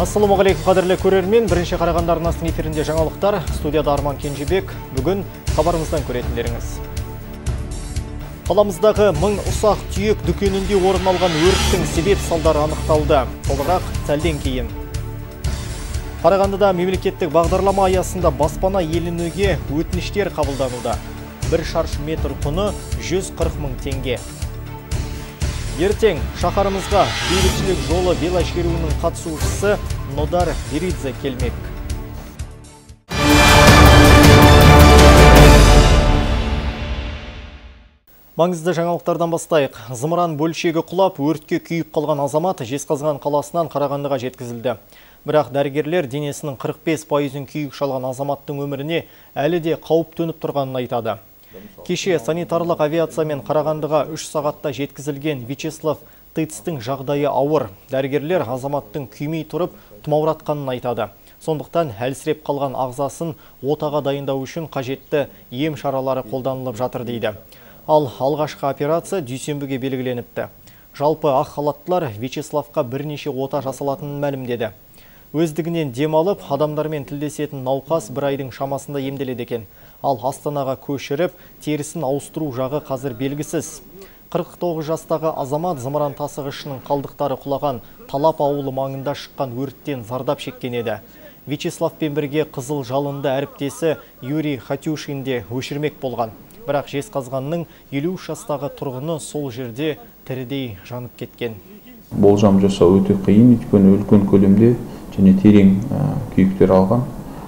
Ассалаумағалейкум қадірлі көрермен, бірінші Қарағанды арнасының эфирінде жаңалықтар, студияда Арман Кенжебек. Бүгін хабарымыздан көретіндеріңіз. Қаламыздағы 1000 ұсақ түйек дүкенінде орын алған өрттің себеп салдары анықталды. Толығырақ сәлден кейін. Қарағандыда мемлекеттік бағдарлама аясында баспана иеленуге өтініштер қабылдануда. 1 шаршы метр құны 140 000 теңге. Ертең шаһарымызға бейбітшілік жолы велошеруінің қатысушысы Нодар Беридзе келмек. Маңызды жаңалықтардан бастайық. Зымыран бөлшегі құлап, өртке күйіп қалған азамат Жезқазған қаласынан Қарағандыға жеткізілді. Бірақ дәрігерлер денесінің 45%-ін күйік шалған азаматтың өміріне әлі де қауіп төніп тұрғанын айтады. Кеше санитарлық авиациямен Қарағандыға 3 сағатта жеткізілген Вячеслав Тыцтың жағдайы ауыр. Дәрігерлер азаматтың күймей тұрып тұмауратқанын айтады. Сондықтан әлсіреп қалған ағзасын отаға дайындау үшін қажетті ем шаралары қолданылып жатыр дейді. Ал алғашқы операция дүйсенбіге белгіленіпті. Жалпы ақ халаттылар Вячеславқа бірнеше ота жасалатынын мәлімдеді. Өздігінен демалып, адамдармен тілдесетін науқас 1 айдың шамасында емделеді екен. Ал Астанаға көшіріп, терісін ауыстыру жағы қазір белгісіз. 49 жастағы азамат зымыран тасығышының қалдықтары құлаған Талап ауылы маңында шыққан өрттен зардап шеккен еді. Вячеславпен бірге қызыл жалынды әріптесі Юрий Хатюшин де өшірмек болған. Бірақ Жезқазғанның 53 жастағы тұрғыны сол жерде тірідей жанып кеткен. Болжам жасау өте қиын, өйткені үлкен көлемде және терең күйіктер алған.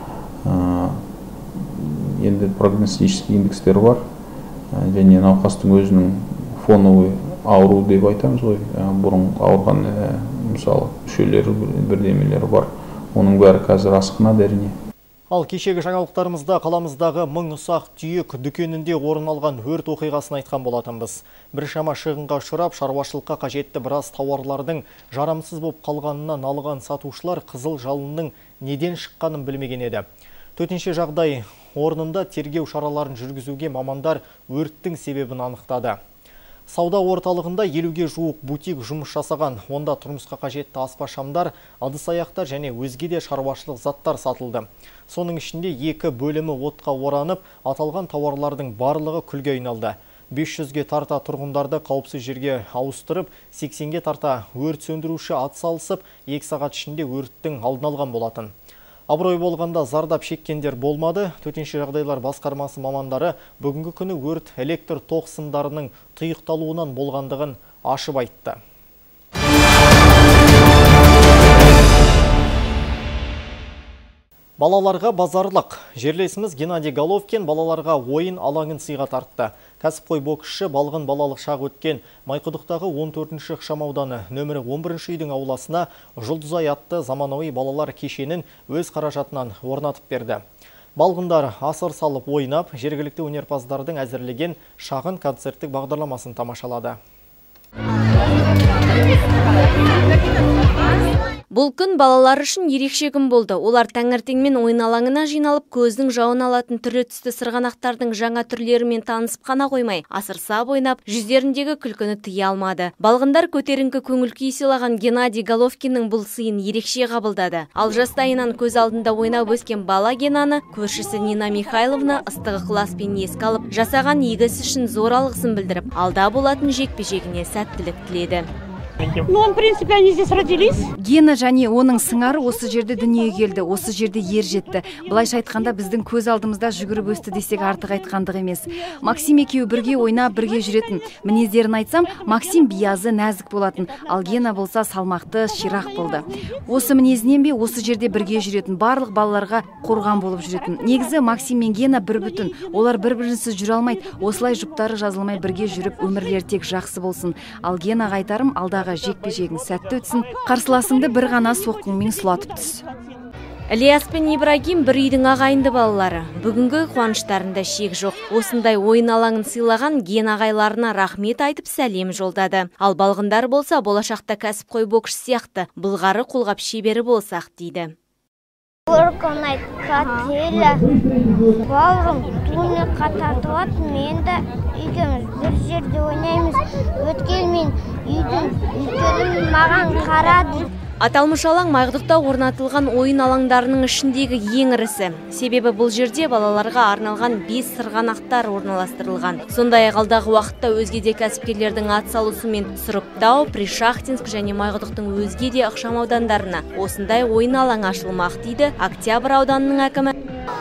Енді прогностический индекстер бар, және науқастың өзінің фоновый ауру деп айтамыз ғой, бұрын ауырған мысалы мүшелері бірдемелері бар. Оның бәрі қазір асқынады әрине. Ал кешегі жаңалықтарымызда қаламыздағы 1000 ұсақ түйек дүкенінде орын алған өрт оқиғасын айтқан болатынбыз. Біршама шығынға ұшырап, шаруашылыққа қажетті біраз тауарлардың жарамсыз болып қалғанынан алған сатушылар қызыл жалынның неден шыққанын білмеген еді. Төтенше жағдай орнында тергеу шараларын жүргізуге мамандар өрттің себебін анықтады. Сауда орталығында 50-ге жуық бутик жұмыс жасаған. Онда тұрмысқа қажетті аспашамдар, ыдыс-аяқтар және өзге де шаруашылық заттар сатылды. Соның ішінде 2 бөлімі отқа оранып, аталған тауарлардың барлығы күлге айналды. 500-ге тарта тұрғындарды қауіпсіз жерге ауыстырып, 80-ге тарта өрт сөндіруші атсалысып, 2 сағат ішінде өрттің алдын алған болатын. Абырой болғанда зардап шеккендер болмады. Төтенше жағдайлар басқармасы мамандары бүгінгі күні өрт электр тоқ сымдарының тұйықталуынан болғандығын ашып айтты. Балаларға базарлық. Жерлесіміз Геннадий Головкин балаларға ойын алаңын сыйға тартты. Кәсіпқой боксшы балғын балалық шақ өткен Майқұдықтағы 14-ші ықшамауданы нөмірі 11-ші үйдің ауласына Жұлдызай атты заманауи балалар кешенін өз қаражатынан орнатып берді. Балғындар асыр салып ойнап, жергілікті өнерпаздардың әзірлеген шағын концерттік бағдарламасын тамашалады. Бұл күн балалар үшін ерекше күн болды. Олар таңертеңмен ойын алаңына жиналып, көздің жауын алатын түрлі түсті сырғанақтардың жаңа түрлерімен танысып қана қоймай, асырсап ойнап, жүздеріндегі күлкіні тыя алмады. Балғындар көтеріңкі көңіл-күй сыйлаған Геннадий Головкиннің бұл сыйын ерекше қабылдады. Ал жастайынан көз алдында ойнап өскен бала Генаны көршісі Нина Михайловна ыстық ықыласпен еске алып, жасаған игі ісі үшін зор алғысын білдіріп, алда болатын жекпе-жегіне сәттілік тіледі. Ну, в принципе, они здесь родились. Гена және оның сыңары осы жерде дүниеге келді, осы жерде ер жетті. Былайша айтқанда біздің көз алдымызда жүгіріп өсті десек артық айтқандық емес. Максим екеуі бірге ойнап, бірге жүретін. Мінездерін айтсам, Максим биязы, нәзік болатын, ал Гена болса салмақты, ширақ болды. Осы мінезінен бе осы жерде бірге жүретін, барлық балаларға қорған болып жүретін. Негізі Максим мен Гена бір бүтін. Олар бір-бірінсіз жүре алмайды. Осылай жұптары жазылмай бірге жүріп, өмірлері тек жақсы болсын. Ал Генаға айтарым, алдағы жекпе-жегің сәтті өтсін, қарсыласыңды бір ғана соққыңмен сұлатып түс. Ілияс пен Ибрагим бір үйдің ағайынды балалары. Бүгінгі қуаныштарында шек жоқ. Осындай ойын алаңын сыйлаған Ген ағайларына рахмет айтып сәлем жолдады. Ал балғындар болса болашақта кәсіпқой боксшы сияқты былғары қолғап шебері болсақ дейді. Орқонай кателя, бауырым туны қататуат, мен де үйгеміз бір жерде ойнаймыз. Өткел мен үйдің үлкенім маған қарады. Аталмыш алаң Майқұдықта орнатылған ойын алаңдарының ішіндегі ең ірісі. Себебі бұл жерде балаларға арналған 5 сырғанақтар орналастырылған. Сондай-ақ алдағы уақытта өзге де кәсіпкерлердің атсалысуымен Сұрыптау, Пришахтинск және Майқұдықтың өзге де ықшам аудандарына осындай ойын алаңы ашылмақ дейді Октябрь ауданының әкімі.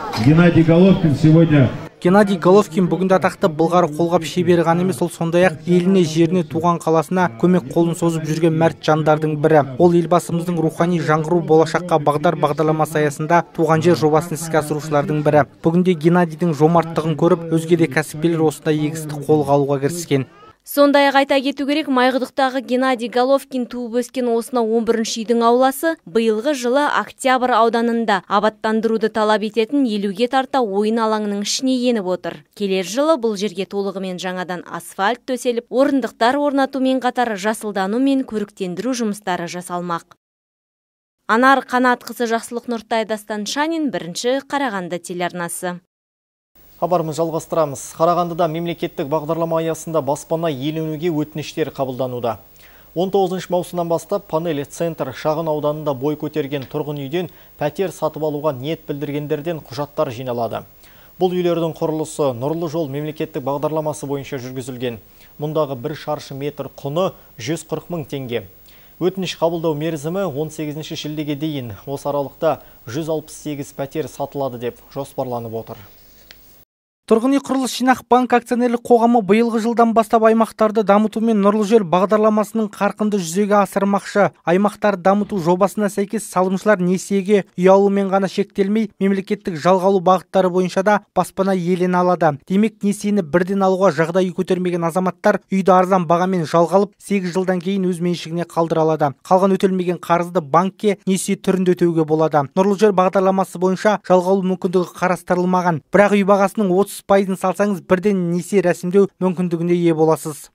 Геннадий Головкин бүгінде атақты былғары қолғап шебері ғана емес, ол сондай-ақ еліне, жеріне, туған қаласына көмек қолын созып жүрген мәрт жандардың бірі. Ол елбасымыздың рухани жаңғыру болашаққа бағдар бағдарламасы аясында туған жер жобасын іске асырушылардың бірі. Бүгінде Геннадийдің жомарттығын көріп, өзге де кәсіпкерлер осындай игі істі қолға алуға кіріскен. Сондай-ақ айта кету керек, Майқұдықтағы Геннадий Головкин туып өскен осынау 11-ші үйдің ауласы биылғы жылы Октябрь ауданында абаттандыруды талап ететін 50-ге тарта ойын алаңының ішіне еніп отыр. Келер жылы бұл жерге толығымен жаңадан асфальт төселіп, орындықтар орнатумен қатар жасылдану мен көріктендіру жұмыстары жасалмақ. Анар Қанатқызы, Жақсылық Нұртай, Дастан Шанин, 1-ші Қарағанды телеарнасы. Хабарымыз жалғастырамыз. Қарағандыда мемлекеттік бағдарлама аясында баспана иеленуге өтініштер қабылдануда. 19 маусымнан бастап Панель центр шағын ауданында бой көтерген тұрғын үйден пәтер сатып алуға ниет білдіргендерден құжаттар жиналады. Бұл үйлердің құрылысы Нұрлы жол мемлекеттік бағдарламасы бойынша жүргізілген. Мұндағы 1 шаршы метр құны 140 мың теңге. Өтініш қабылдау мерзімі 18 шілдеге дейін. Осы аралықта 168 пәтер сатылады деп жоспарланып отыр. Тұрғын үй құрылыс жинақ банк акционерлік қоғамы биылғы жылдан бастап аймақтарды дамыту мен Нұрлы жер бағдарламасының қарқынды жүзеге асырмақшы. Аймақтарды дамыту жобасына сәйкес салымшылар несиеге үй алумен ғана шектелмей, мемлекеттік жалға алу бағыттары бойынша да баспана иелене алады. Демек, несиені бірден алуға жағдайы көтермеген азаматтар үйді арзан бағамен жалға алып, 8 жылдан кейін өз меншігіне қалдыра алады. Қалған өтелмеген қарызды банкке несие түрінде өтеуге болады. Нұрлы жер бағдарламасы бойынша жалға алу мүмкіндігі қарастырылмаған. Бірақ үй бағасының 30% салсаңыз бірден несие рәсімдеу мүмкіндігіне ие боласыз.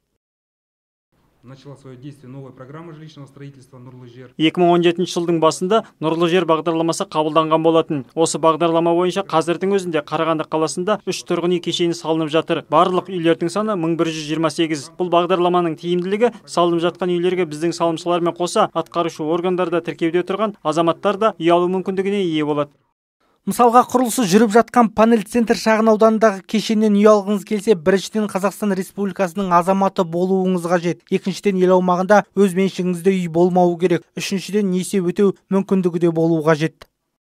Начала свое действие новая программа жилищного строительства Нұрлы жер. 2017 жылдың басында Нұрлы жер бағдарламасы қабылданған болатын. Осы бағдарлама бойынша қазірдің өзінде Қарағанды қаласында 3 тұрғын үй кешені салынып жатыр. Барлық үйлердің саны 1128. Бұл бағдарламаның тиімділігі салынып жатқан үйлерге біздің салымшылармен қоса атқарушы органдарда тіркеуде тұрған азаматтар да үй алу мүмкіндігіне ие болады. Мысалға, құрылысы жүріп жатқан Панель центр шағын ауданындағы кешеннен үй алғыңыз келсе, біріншіден Қазақстан Республикасының азаматы болуыңыз қажет. Екіншіден, ел аумағында өз меншігіңізде үй болмауы керек. Үшіншіден, несие өтеу мүмкіндігі де болуы қажет.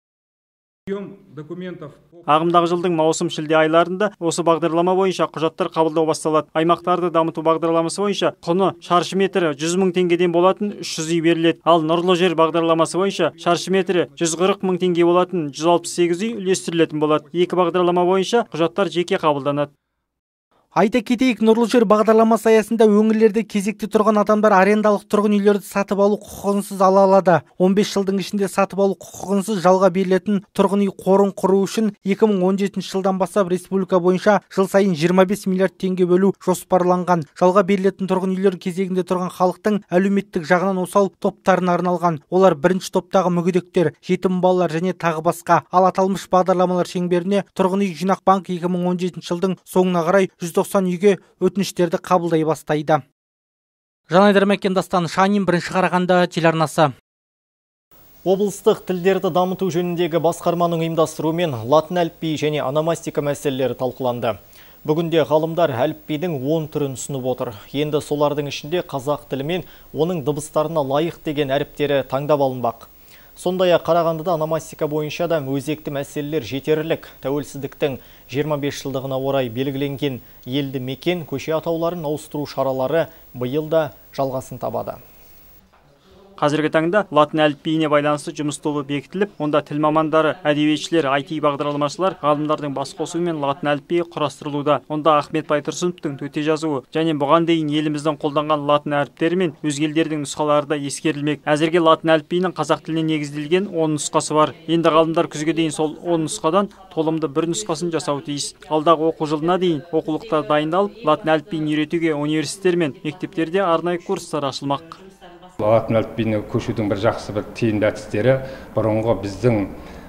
Ағымдағы жылдың маусым-шілде айларында осы бағдарлама бойынша құжаттар қабылдау басталады. Аймақтарды дамыту бағдарламасы бойынша құны шаршы метрі 100 мың теңгеден болатын 300 үй беріледі. Ал Нұрлы жер бағдарламасы бойынша шаршы метрі 140 мың теңге болатын 168 үй үлестірілетін болады. Екі бағдарлама бойынша құжаттар жеке қабылданады. Айта кетейік, Нұрлы жер бағдарламасы аясында өңірлерде кезекте тұрған адамдар арендалық тұрғын үйлерді сатып алу құқығынсыз ала алады. 15 жылдың ішінде сатып алу құқығынсыз жалға берілетін тұрғын үй қорын құру үшін 2017 жылдан бастап республика бойынша жыл сайын 25 миллиард теңге бөлу жоспарланған. Жалға берілетін тұрғын үйлер кезегінде тұрған халықтың әлеуметтік жағынан осал топтарына арналған. Олар бірінші топтағы мүгедектер, жетім балалар және тағы басқа. Ал аталмыш бағдарламалар шеңберіне тұрғын үй жинақ банк 2017 жылдың соңына қарай 190 үйге өтініштерді қабылдай бастайды. Жанайдар Мәкен, Дастан Шанин, 1-ші Қарағанды телеарнасы. Облыстық тілдерді дамыту жөніндегі басқарманың ұйымдастыруымен латын әліпбиі және ономастика мәселелері талқыланды. Бүгінде ғалымдар әліпбидің 10 түрін ұсынып отыр. Енді солардың ішінде қазақ тілі мен оның дыбыстарына лайық деген әріптері таңдап алынбақ. Сондай-ақ Қарағандыда ономастика бойынша да өзекті мәселелер жетерлік. Тәуелсіздіктің 25 жылдығына орай белгіленген елді мекен көше атауларын ауыстыру шаралары биыл да жалғасын табады. Қазіргі таңда латын әліпбиіне байланысты жұмыс тобы бекітіліп, онда тіл мамандары, әдебиетшілер, IT бағдарламашылар, ғалымдардың бас қосуымен латын әліпбиі құрастырылуда. Онда Ахмет Байтұрсыновтың төте жазуы және бұған дейін еліміздің қолданған латын әріптері мен өзге елдердің нұсқалары да ескерілмек. Әзірге латын әліпбиінің қазақ тіліне негізделген 10 нұсқасы бар. Енді ғалымдар күзге дейін сол 10 нұсқадан толымды бір нұсқасын жасау тиіс. Алдағы оқу жылына дейін оқулықтар дайындалып, латын әліпбиін үйретуге университеттер мен мектептерде арнайы курстар ашылмақ. Латын әліпбиіне көшудің бір жақсы бір тиімді әдістері бұрынғы біздің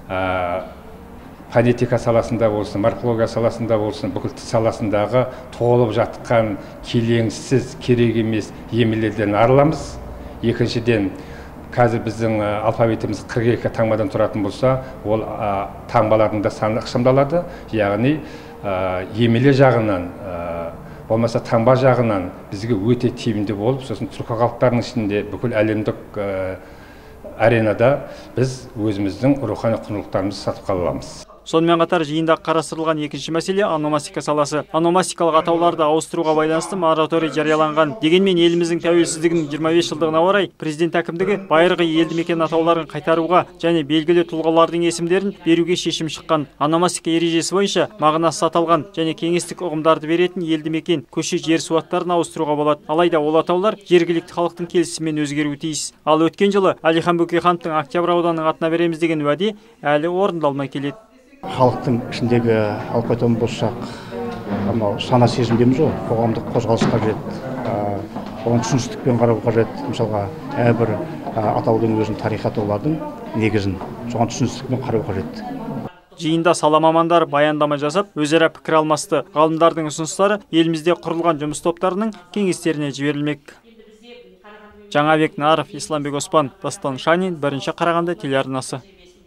фонетика саласында болсын, морфология саласында болсын, бүкіл тіл саласындағы толып жатқан келеңсіз, керек емес емлелерден арыламыз. Екіншіден, қазір біздің алфавитіміз 42 таңбадан тұратын болса, ол таңбалардың да саны ықшамдалады. Яғни емеле жағынан, болмаса таңба жағынан бізге өте тиімді болып, сосын түркі халықтарының ішінде бүкіл әлемдік аренада біз өзіміздің рухани құндылықтарымызды сатып қала аламыз. Сонымен қатар жиында қарастырылған екінші мәселе ономастика саласы. Ономастикалық атауларды ауыстыруға байланысты мораторий жарияланған. Дегенмен еліміздің тәуелсіздігінің 25 жылдығына орай президент әкімдігі байырғы елді мекен атауларын қайтаруға және белгілі тұлғалардың есімдерін беруге шешім шыққан. Ономастика ережесі бойынша мағынасы аталған және кеңестік ұғымдарды беретін елді мекен, көше, жер суаттарын ауыстыруға болады. Алайда ол атаулар жергілікті халықтың келісімімен өзгеруі тиіс. Ал өткен жылы Әлихан Бөкейхановтың Октябрь ауданының атына береміз деген уәде әлі орындалмай келеді. Халықтың ішіндегі алып айтатын болсақ, сана сезім дейміз ғой, қоғамдық қозғалыс қажет, оған түсіністікпен қарау қажет. Мысалға, әрбір атаудың өзінің тарихи атаулардың негізін соған түсіністікпен қарау қажет. Жиында сала мамандары баяндама жасап, өзара пікір алмасты. Ғалымдардың ұсыныстары елімізде құрылған жұмыс топтарының кеңестеріне жіберілмек. Жаңабек Наров, Исламбек Оспан, Дастан Шанин, Бірінші Қарағанды телеарнасы.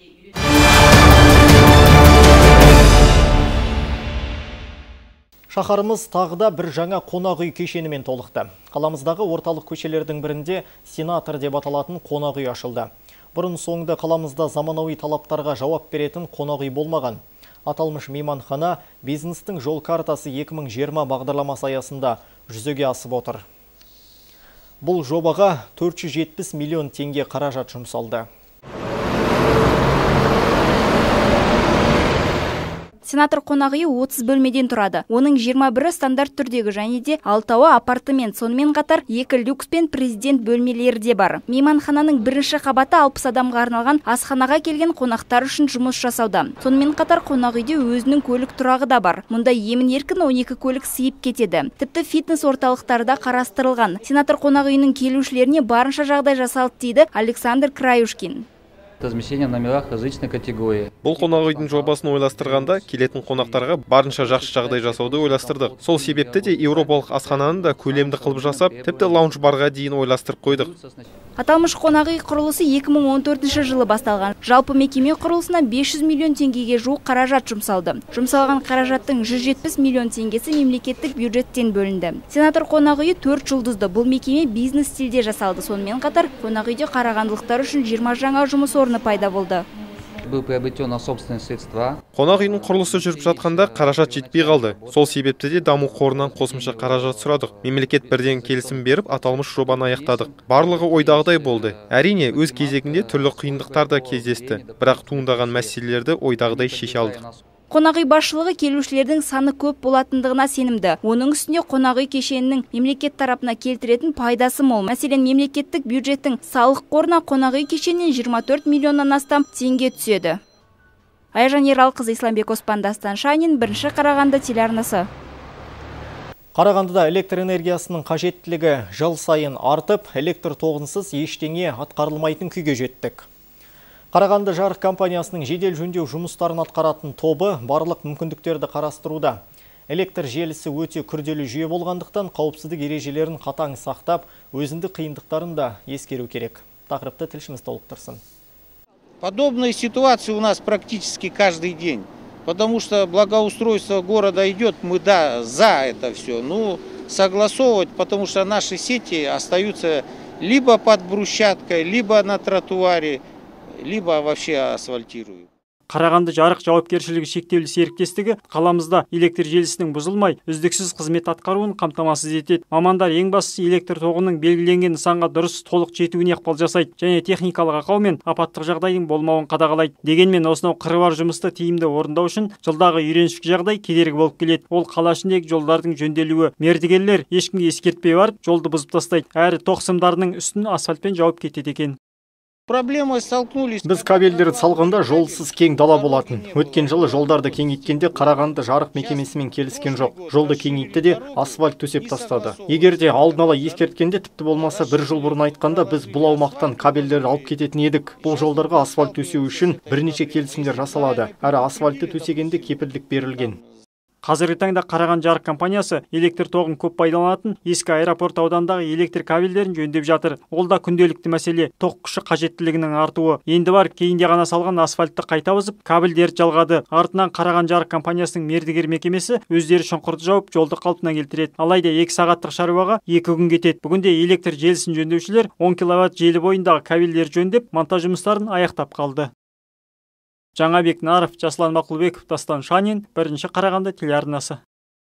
Шаһарымыз тағыда бір жаңа қонақ үй кешенімен толықты. Қаламыздағы орталық көшелердің бірінде Сенатор деп аталатын қонақ үй ашылды. Бұрын соңды қаламызда заманауи талаптарға жауап беретін қонақ үй болмаған. Аталмыш мейманхана бизнестің жол картасы 2020 бағдарламасы аясында жүзеге асып отыр. Бұл жобаға 470 миллион теңге қаражат жұмсалды. Сенатор қонақ үйі 30 бөлмеден тұрады. Оның 21-і стандарт түрдегі және де 6-ы апартамент, сонымен қатар 2 люкс пен президент бөлмелері де бар. Мейманхананың бірінші қабаты 60 адамға арналған асханаға келген қонақтар үшін жұмыс жасауда. Сонымен қатар қонақ үйде өзінің көлік тұрағы да бар. Мұнда емін-еркін 12 көлік сыйып кетеді. Тіпті фитнес орталықтары да қарастырылған. Сенатор қонақ үйінің келушілеріне барынша жағдай жасалды дейді Александр Краюшкин. Размещение в номерах различной категории. Бұл қонақ үйдің жобасын ойластырғанда келетін қонақтарға барынша жақсы жағдай жасауды ойластырдық. Сол себепті де еуропалық асхананы да көлемді қылып жасап, тіпті лаунж-барға дейін ойластырып қойдық. Аталмыш қонақ үй құрылысы 2014 жылы басталған. Жалпы мекеме құрылысына 500 миллион теңгеге жуық қаражат жұмсалды. Жұмсалған қаражаттың 170 миллион теңгесі мемлекеттік бюджеттен бөлінді. Сенатор қонақ үйі 4 жұлдызды. Бұл мекеме бизнес стилде жасалды. Сонымен қатар қонақ үйде қарағандылықтар үшін 20 жаңа жұмыс орны пайда болды. Был приобретен на собственные средства. Қонақ үйдің құрылысы жүріп жатқанда қаражат жетпей қалды. Сол себепті де даму қорынан қосымша қаражат сұрадық. Мемлекет бірден келісім беріп, аталмыш жобаны аяқтадық. Барлығы ойдағыдай болды. Әрине, өз кезегінде түрлі қиындықтар да кездесті. Бірақ туындаған мәселелерді ойдағыдай шеше алдық. Қонақ үй басшылығы келушілердің саны көп болатындығына сенімді. Оның үстіне қонақ үй кешенінің мемлекет тарапына келтіретін пайдасы мол. Мәселен, мемлекеттік бюджеттің салық қорына қонақ үй кешенінен 24 миллионнан астам теңге түседі. Айжан Ералқызы, Исламбек Оспан, Дастан Шанин, Бірінші Қарағанды телеарнасы. Қарағандыда электр энергиясының қажеттілігі жыл сайын артып, электр тоғынсыз ештеңе атқарылмайтын күйге жеттік. Қарағанды жарық компаниясының жедел жөндеу жұмыстарын атқаратын тобы барлық мүмкіндіктерді қарастыруда. Электр желісі өте күрделі жүйе болғандықтан қауіпсіздік ережелерін қатаң сақтап, өзіндік қиындықтарын да ескеру керек. Тақырыпты тілшіміз толықтырсын. Подобные ситуации у нас практически каждый день, потому что благоустройство города идет, мы за это все, согласовывать, потому что наши сети остаются либо под брусчаткой, либо на тротуаре, либо вообще асфальтируют. Қарағанды жарық жауапкершілігі шектеулі серіктестігі қаламызда электр желісінің бұзылмай, үздіксіз қызмет атқаруын қамтамасыз етеді. Мамандар ең бастысы электр тоғының белгіленген нысанға дұрыс толық жетуіне ықпал жасайды және техникалық ақау мен апаттық жағдайдың болмауын қадағалайды. Дегенмен осынау қыры бар жұмысты тиімді орындау үшін жылдағы үйреншікті жағдай кедергі болып келеді. Ол қала ішіндегі жолдардың жөнделуі. Мердігерлер ешкімге ескертпей барып, жолды бұзып тастайды. Әрі тоқ сымдарының үстін асфальтпен жауып кетеді екен. Біз кабельдерді салғанда жолсыз кең дала болатын. Өткен жылы жолдарды кеңейткенде Қарағанды жарық мекемесімен келіскен жоқ. Жолды кеңейтті де асфальт төсеп тастады. Егер де алдын ала ескерткенде, тіпті болмаса бір жыл бұрын айтқанда, біз бұл аумақтан кабельдерді алып кететін едік. Бұл жолдарға асфальт төсеу үшін бірнеше келісімдер жасалады. Әрі асфальтты төсегенде кепілдік берілген. Қазіргі таңда Қараған жарық компаниясы электр тоғын көп пайдаланатын ескі аэропорт аудандағы электр кабельдерін жөндеп жатыр. Ол да күнделікті мәселе. Тоқ күші қажеттілігінің артуы. Енді бар, кейінде ғана салған асфальтты қайта бұзып, кабельдерді жалғады. Артынан Қараған жарық компаниясының мердігер мекемесі өздері шұңқырды жауып, жолды қалпына келтіреді. Алайда 2 сағаттық шаруаға 2 күн кетеді. Бүгінде электр желісін жөндеушілер 10 киловатт желі бойындағы кабельдерді жөндеп, монтаж жұмыстарын аяқтап қалды. Жаңабек Наров, Жаслан Мақұлбеков, Дастан Шанин, бірінші Қарағанды телеарнасы.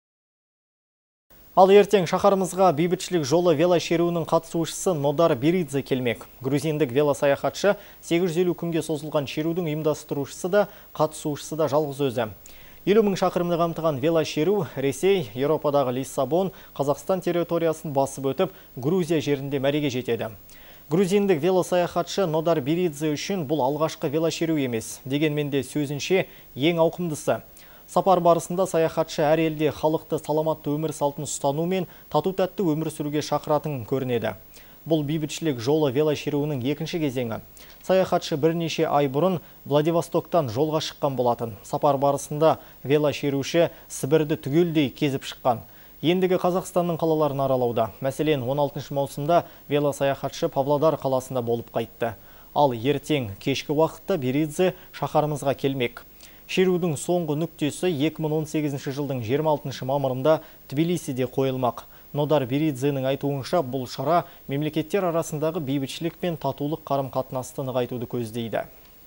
Ал ертең шаһарымызға бейбітшілік жолы велошеруінің қатысушысы Нодар Беридзе келмек. Грузиндік велосаяхатшы 850 күнге созылған шерудің ұйымдастырушысы да, қатысушысы да жалғыз өзі. 50 мың шақырымды қамтыған велошеру Ресей, Еуропадағы Лиссабон, Қазақстан территориясын басып өтіп, Грузия жерінде мәреге жетеді. Грузиндік велосаяхатшы Нодар Беридзе үшін бұл алғашқы велошеру емес. Дегенмен де сөзінше ең ауқымдысы. Сапар барысында саяхатшы әр елде халықты саламатты өмір салтын ұстану мен тату-тәтті өмір сүруге шақыратын көрінеді. Бұл бейбітшілік жолы велошеруінің екінші кезеңі. Саяхатшы бірнеше ай бұрын Владивостоктан жолға шыққан болатын. Сапар барысында велошеруші Сібірді түгелдей кезіп шыққан. Ендігі Қазақстанның қалаларын аралауда. Мәселен, 16 маусымда велосаяхатшы Павлодар қаласында болып қайтты. Ал ертең кешкі уақытта Беридзе шаһарымызға келмек. Шерудің соңғы нүктесі 2018 жылдың 26 мамырында Тбилисиде қойылмақ. Нодар Беридзенің айтуынша бұл шара мемлекеттер арасындағы бейбітшілік пен татулық қарым-қатынасты нығайтуды көздейді.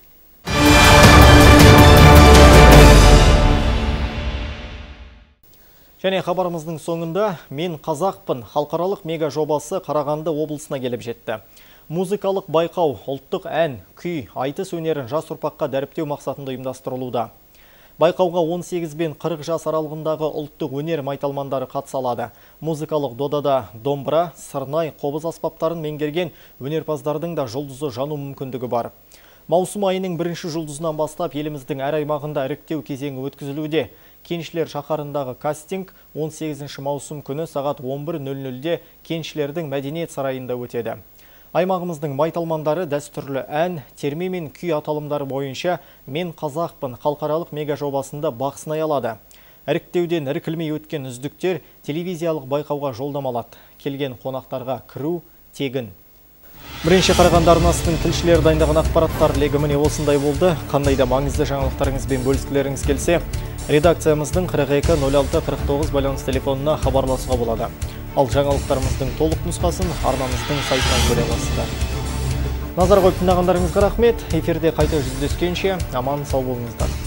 Және хабарымыздың соңында «Мен қазақпын» халықаралық мега жобасы Қарағанды облысына келіп жетті. Музыкалық байқау, ұлттық ән, күй, айтыс өнерін жас ұрпаққа дәріптеу мақсатында ұйымдастырылуда. Байқауға 18 бен 40 жас аралығындағы ұлттық өнер майталмандары қатыса алады. Музыкалық додада домбыра, сырнай, қобыз аспаптарын меңгерген өнерпаздардың да жұлдызы жану мүмкіндігі бар. Маусым айының бірінші жұлдызынан бастап еліміздің әр аймағында іріктеу кезеңі өткізілуде. Кеншілер шаһарындағы кастинг 18 маусым күні сағат 11:00-де Кеншілердің мәдениет сарайында өтеді. Аймағымыздың майталмандары дәстүрлі ән, терме мен күй аталымдары бойынша «Мен қазақпын» халықаралық мега жобасында бақ сынай алады. Іріктеуден іркілмей өткен үздіктер телевизиялық байқауға жолдамалады. Келген қонақтарға кіру тегін. Бірінші Қарағанды арнасының тілшілері дайындаған ақпараттар легі міне осындай болды. Қандай да маңызды жаңалықтарыңызбен бөліскілеріңіз келсе, редакциямыздың 42-06-49 байланыс телефонына хабарласуға болады. Ал жаңалықтарымыздың толық нұсқасын арнамыздың сайтынан көре аласыздар. Назар қойып тыңдағандарыңызға рахмет. Эфирде қайта жүздескенше аман сау болыңыздар.